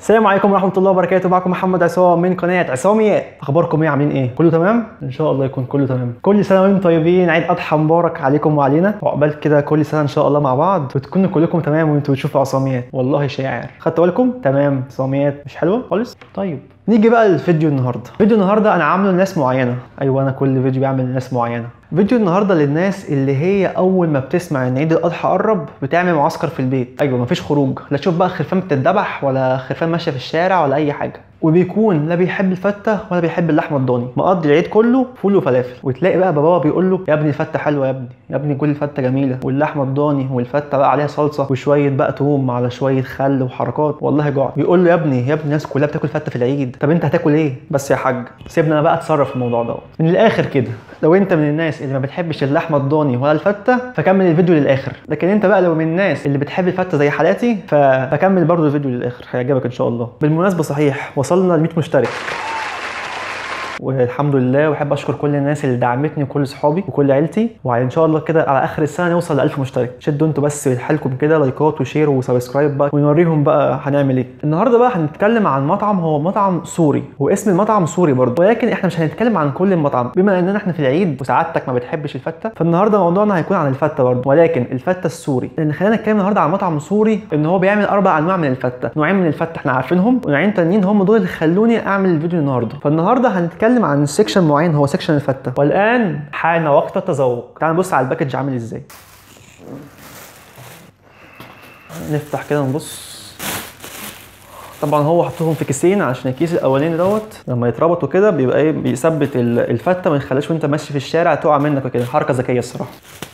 السلام عليكم ورحمه الله وبركاته. معكم محمد عصام من قناه عصاميات. اخباركم ايه؟ عاملين ايه؟ كله تمام ان شاء الله يكون كله تمام. كل سنه وانتم طيبين، عيد اضحى مبارك عليكم وعلينا، وعقبال كده كل سنه ان شاء الله مع بعض وتكونوا كلكم تمام وانتوا بتشوفوا عصاميات. والله شاعر، خدتوا بالكم؟ تمام. عصاميات مش حلوه خالص. طيب نيجي بقى للفيديو النهارده. فيديو النهارده انا عامله لناس معينه. ايوه انا كل فيديو بعمل لناس معينه. فيديو النهارده للناس اللي هي اول ما بتسمع ان عيد الاضحى قرب بتعمل معسكر في البيت. ايوه مفيش خروج، لا تشوف بقى خرفان بتتذبح ولا خرفان ماشيه في الشارع ولا اي حاجه، وبيكون لا بيحب الفته ولا بيحب اللحمه الضاني، مقضي العيد كله فول وفلافل. وتلاقي بقى باباه بيقول له يا ابني الفته حلوه، يا ابني يا ابني كل الفته جميله، واللحمه الضاني والفته بقى عليها صلصه وشويه بقى توم على شويه خل وحركات، والله جوع. بيقول له يا ابني الناس كلها بتاكل فته في العيد، طب انت هتاكل ايه؟ بس يا حاج سيبنا انا بقى اتصرف في الموضوع ده. من الاخر كده، لو انت من الناس اللي ما بتحبش اللحمه الضاني ولا الفته فكمل الفيديو للاخر، لكن انت بقى لو من الناس اللي بتحب الفته زي حالاتي فكمل برضو الفيديو للاخر، هيعجبك ان شاء الله. بالمناسبه صحيح وصلنا ل 100 مشترك والحمد لله، واحب اشكر كل الناس اللي دعمتني وكل صحابي وكل عيلتي، وان شاء الله كده على اخر السنه نوصل ل 1000 مشترك. شدوا انتوا بس حالكم كده لايكات وشير وسبسكرايب بقى، ونوريهم بقى هنعمل ايه. النهارده بقى هنتكلم عن مطعم، هو مطعم سوري واسم المطعم سوري برضه، ولكن احنا مش هنتكلم عن كل المطعم بما اننا احنا في العيد وسعادتك ما بتحبش الفته، فالنهارده موضوعنا هيكون عن الفته برضه، ولكن الفته السوري. لان خلينا نتكلم النهارده عن مطعم سوري ان هو بيعمل 4 انواع من الفته، نوعين من الفته احنا عارفينهم ونوعين تانيين هم دول اللي خلوني اعمل الفيديو النهارده. فالنهارده هنتكلم عن سيكشن معين هو سيكشن الفته، والان حان وقت التذوق. تعال نبص على الباكج عامل ازاي. نفتح كده نبص. طبعا هو حطهم في كيسين عشان الكيس الاولاني دوت لما يتربطوا كده بيبقى ايه، بيثبت الفته ما يخليش وانت ماشي في الشارع تقع منك وكده. حركه ذكيه الصراحه.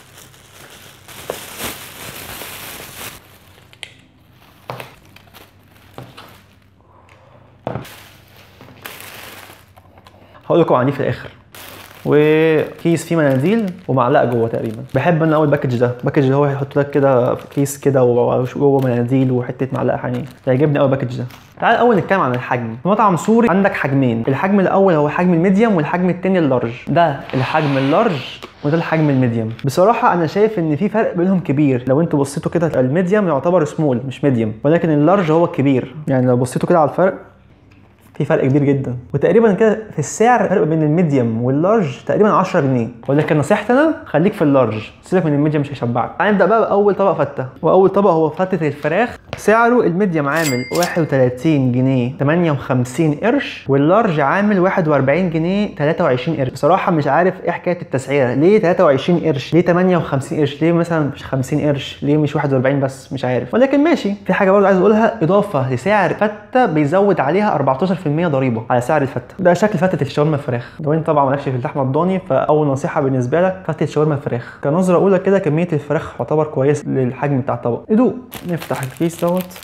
هقول لكم عنيه في الاخر. وكيس فيه مناديل ومعلقه جوه تقريبا. بحب انا اول باكج ده، الباكج اللي هو هيحط لك كده في كيس كده وجوه مناديل وحته معلقه حنين، يعجبني قوي الباكج ده. تعال اول نتكلم عن الحجم. في مطعم سوري عندك حجمين، الحجم الاول هو حجم الميديوم والحجم الثاني اللارج. ده الحجم اللارج وده الحجم الميديوم. بصراحه انا شايف ان في فرق بينهم كبير. لو انتوا بصيتوا كده الميديوم يعتبر سمول مش ميديوم، ولكن اللارج هو الكبير. يعني لو بصيتوا كده على الفرق في فرق كبير جدا، وتقريبا كده في السعر فرق بين الميديوم واللارج تقريبا 10 جنيه، ولكن نصيحتي انا خليك في اللارج، سيبك من الميديوم مش هيشبعك. هنبدا بقى باول طبق فته، واول طبق هو فته الفراخ. سعره الميديوم عامل 31 جنيه 58 قرش، واللارج عامل 41 جنيه 23 قرش. بصراحه مش عارف ايه حكايه التسعيره، ليه 23 قرش؟ ليه 58 قرش؟ ليه مثلا مش 50 قرش؟ ليه مش 41 بس؟ مش عارف، ولكن ماشي. في حاجه برضه عايز اقولها، اضافه لسعر فته بيزود عليها 14% ضريبه على سعر الفته. ده شكل فتة الشاورما الفراخ. لو انت طبعا مالكش في اللحمه الضاني فاول نصيحه بالنسبه لك فتة شاورما الفراخ. كنظره اولى كده كميه الفراخ تعتبر كويس للحجم بتاع الطبق. ادوق. نفتح الكيس دوت.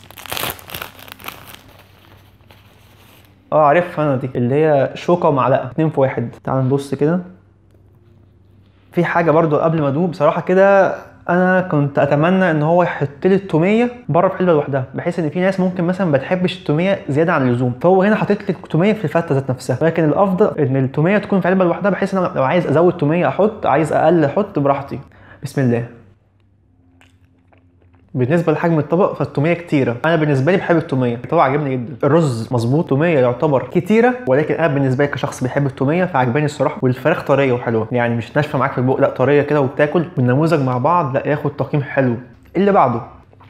عارفها انا دي، اللي هي شوكه ومعلقه 2 في 1. تعال نبص كده. في حاجه برضو قبل ما ادوق بصراحه كده، انا كنت اتمنى ان هو يحط لي التوميه بره في علبه لوحدها، بحيث ان في ناس ممكن مثلا ما بتحبش التوميه زياده عن اللزوم، فهو هنا حاطط لي التوميه في الفته ذات نفسها. لكن الافضل ان التوميه تكون في علبه لوحدها، بحيث ان انا لو عايز ازود توميه احط، عايز اقل احط براحتي. بسم الله. بالنسبه لحجم الطبق فالتوميه كتيره، انا بالنسبه لي بحب التوميه، الطبق عجبني جدا. الرز مظبوط، توميه يعتبر كتيره، ولكن انا بالنسبه لي كشخص بيحب التوميه فعجباني الصراحه. والفراخ طريه وحلوه، يعني مش ناشفه معاك في البوق، لا طريه كده وبتاكل، والنموذج مع بعض لا ياخد تقييم حلو. اللي بعده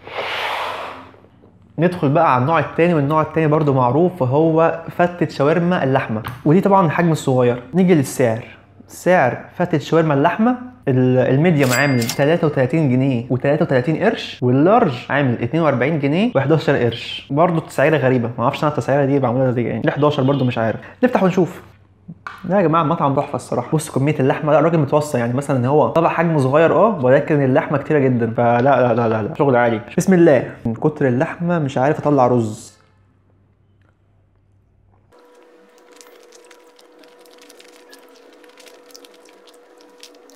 ندخل بقى على النوع الثاني، والنوع الثاني برده معروف وهو فتة شاورما اللحمه، ودي طبعا الحجم الصغير. نيجي للسعر. سعر فتة شاورما اللحمه الميديوم عامل 33 جنيه و33 قرش، واللارج عامل 42 جنيه و11 قرش. برده التسعيره غريبه، ما اعرفش انا التسعيره دي معموله ازاي يعني. ال 11 برده مش عارف. نفتح ونشوف. لا يا جماعه المطعم تحفه الصراحه. بص كميه اللحمه، لا الراجل متوصى يعني، مثلا ان هو طبع حجمه صغير ولكن اللحمه كتيره جدا، فلا لا لا لا, لا. شغل عالي. بسم الله. من كتر اللحمه مش عارف اطلع رز.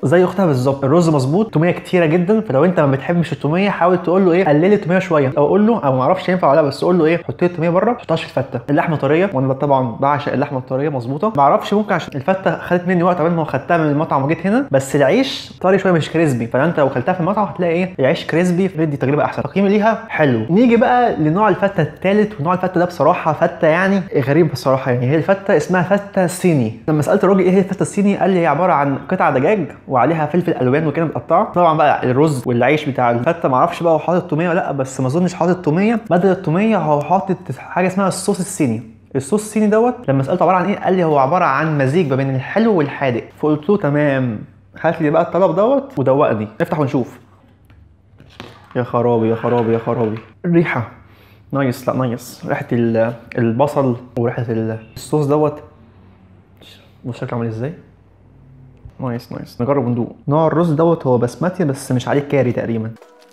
زي اختها بالظبط. الرز مظبوط، توميه كتيره جدا، فلو انت ما بتحبش التوميه حاول تقول له ايه قلل لي التوميه شويه، او قول له، او ما اعرفش ينفع ولا لا، بس قول له ايه حط لي التوميه بره ما تحطهاش في الفته. اللحمه طريه، وانا طبعا بعشق اللحمه الطريه مظبوطه. ما اعرفش ممكن عشان الفته خدت مني وقت قبل ما خدتها من المطعم وجيت هنا، بس العيش طري شويه مش كريسبي، فانت لو كلتها في المطعم هتلاقي ايه العيش كريسبي، فدي تجربه احسن. تقييمي ليها حلو. نيجي بقى لنوع الفته الثالث، ونوع الفته ده بصراحه فته يعني غريب بصراحه. يعني هي الفته اسمها فته صيني. لما سالت الراجل ايه هي الفته الصيني قال لي هي عباره عن قطع دجاج وعليها فلفل الوان وكده متقطعه. طبعا بقى الرز والعيش بتاع الفته ما اعرفش بقى هو حاطط توميه ولا لا، بس ما اظنش حاطط توميه. بدل التوميه هو حاطط حاجه اسمها الصوص الصيني. الصوص الصيني دوت لما سالته عباره عن ايه قال لي هو عباره عن مزيج ما بين الحلو والحادق. فقلت له تمام، هات لي بقى الطلب دوت ودوقني. افتح ونشوف. يا خرابي يا خرابي يا خرابي، الريحه نايس. لا نايس، ريحه البصل وريحه الصوص دوت. بص شكله عامل ازاي. نايس نايس، نجرب وندوق. نوع الرز دوت هو بسمتي بس مش عليه كاري تقريبا.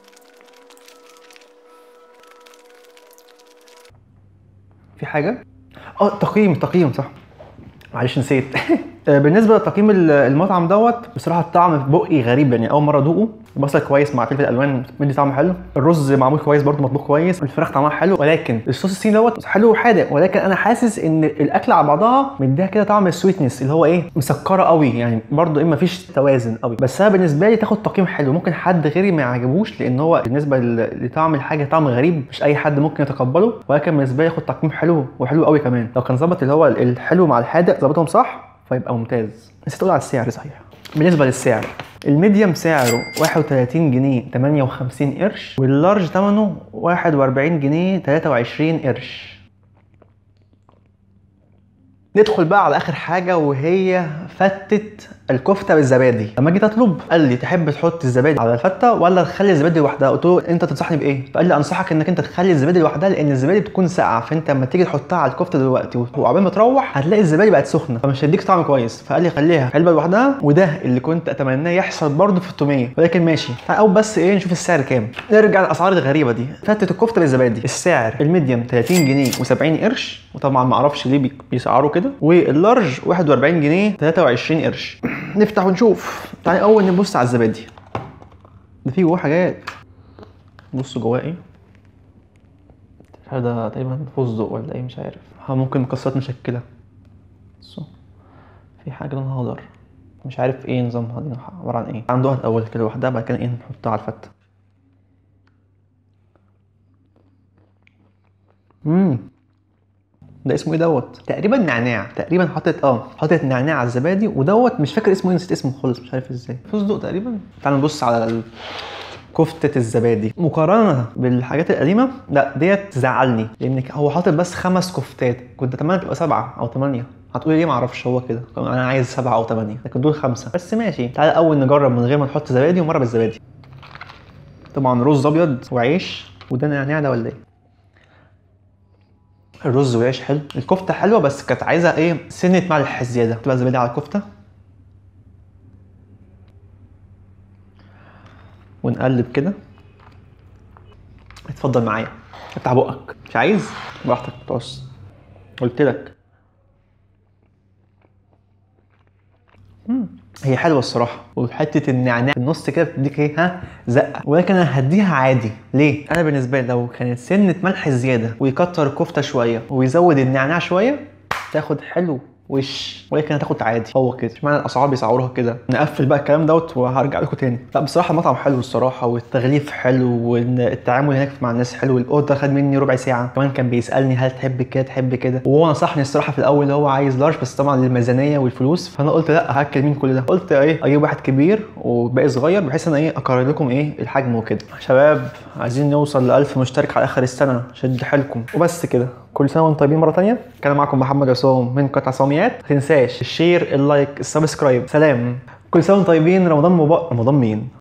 في حاجه تقييم صح، معلش نسيت. بالنسبه لتقييم المطعم دوت، بصراحه الطعم في بقي غريب، يعني اول مره ادوقه. البصل كويس مع فلفل الالوان مدي طعم حلو، الرز معمول كويس برده مطبوخ كويس، الفراخ طعمها حلو، ولكن الصوص الصيني دوت حلو وحادق. ولكن انا حاسس ان الاكل على بعضها مديها كده طعم السويتنس اللي هو ايه مسكره قوي، يعني برده ايه مفيش توازن قوي. بس انا بالنسبه لي تاخد تقييم حلو. ممكن حد غيري ما يعجبوش لان هو بالنسبه لطعم الحاجه طعم غريب مش اي حد ممكن يتقبله، ولكن بالنسبه لي ياخد تقييم حلو وحلو قوي كمان. لو كان ظبط اللي هو الحلو مع الحادق ظبطهم صح فيبقى ممتاز. نسيت اقول على السعر صحيح. بالنسبه للسعر، الميديم سعره 31 جنيه 58 قرش، واللارج ثمنه 41 جنيه 23 قرش. ندخل بقى على اخر حاجه وهي فتة الكفته بالزبادي. لما جيت اطلب قال لي تحب تحط الزبادي على الفته ولا تخلي الزبادي لوحدها؟ قلت له انت تنصحني بايه؟ فقال لي انصحك انك انت تخلي الزبادي لوحدها، لان الزبادي بتكون ساقعه، فانت لما تيجي تحطها على الكفته دلوقتي وعقبال ما تروح هتلاقي الزبادي بقت سخنه فمش هيديك طعم كويس. فقال لي خليها علبه لوحدها، وده اللي كنت اتمناه يحصل برده في التوميه، ولكن ماشي. او بس ايه نشوف السعر كام. نرجع للاسعار الغريبه دي. فتة الكفته بالزبادي السعر الميديم 30 جنيه و70 قرش، وطبعا ما اعرفش ليه بيسعروا كده، واللارج 41 جنيه 23 قرش. نفتح ونشوف. تعالى اول نبص على الزبادي ده، فيه جواه حاجات. بصوا جواه ايه، مش عارف ده تقريبا فستق ولا ايه، مش عارف. ممكن مكسرات مشكله. بصوا في حاجه لونها اخضر مش عارف ايه نظامها دي، عباره عن ايه. عنده الاول كده لوحدها، بعد كده ايه نحطها على الفته. ده اسمه ايه دوت؟ تقريبا نعناع، تقريبا حاطط نعناع على الزبادي، ودوت مش فاكر اسمه ايه، نسيت اسمه خالص مش عارف ازاي. فستق تقريبا. تعالوا نبص على كفتة الزبادي مقارنة بالحاجات القديمة. لا ديت تزعلني، لان هو حاطط بس 5 كفتات، كنت اتمنى تبقى 7 أو 8. هتقولي ليه؟ معرفش، هو كده انا عايز 7 أو 8، لكن دول 5 بس. ماشي تعالى اول نجرب من غير ما نحط زبادي، ومره بالزبادي. طبعا رز ابيض وعيش، وده نعناع ده ولا ايه؟ الرز والعيش حلو، الكفته حلوه بس كانت عايزه ايه سنه ملح زياده. تبقى زبادي على الكفته ونقلب كده. اتفضل معايا، افتح بقك. مش عايز براحتك بتقص، قلت لك. هي حلوه الصراحه، وحته النعناع في النص كده بتديك ايه زقه، ولكن انا هديها عادي. ليه؟ انا بالنسبه لي لو كانت سنه ملح زياده ويكتر الكفته شويه ويزود النعناع شويه تاخد حلو ولكن هتاخد عادي. هو كده، اشمعنى الاسعار بيسعروها كده. نقفل بقى الكلام دوت وهرجع لكم تاني. لا بصراحه المطعم حلو الصراحه، والتغليف حلو، والتعامل هناك مع الناس حلو. الاوردر خد مني ربع ساعه، كمان كان بيسالني هل تحب كده تحب كده، وهو نصحني الصراحه في الاول اللي هو عايز لارج، بس طبعا للميزانيه والفلوس، فانا قلت لا هاكل مين كل ده. قلت ايه اجيب واحد كبير وباقي صغير، بحيث ان ايه اقرر لكم ايه الحجم وكده. شباب عايزين نوصل ل 1000 مشترك على اخر السنه، شد حيلكم وبس كده. كل سنه وانتم طيبين مره ثانيه. كان معاكم محمد عصام من قطع صوميات. ما تنساش الشير، اللايك، السبسكرايب. سلام. كل سنه وانتم طيبين. رمضان مبارك. رمضان مين؟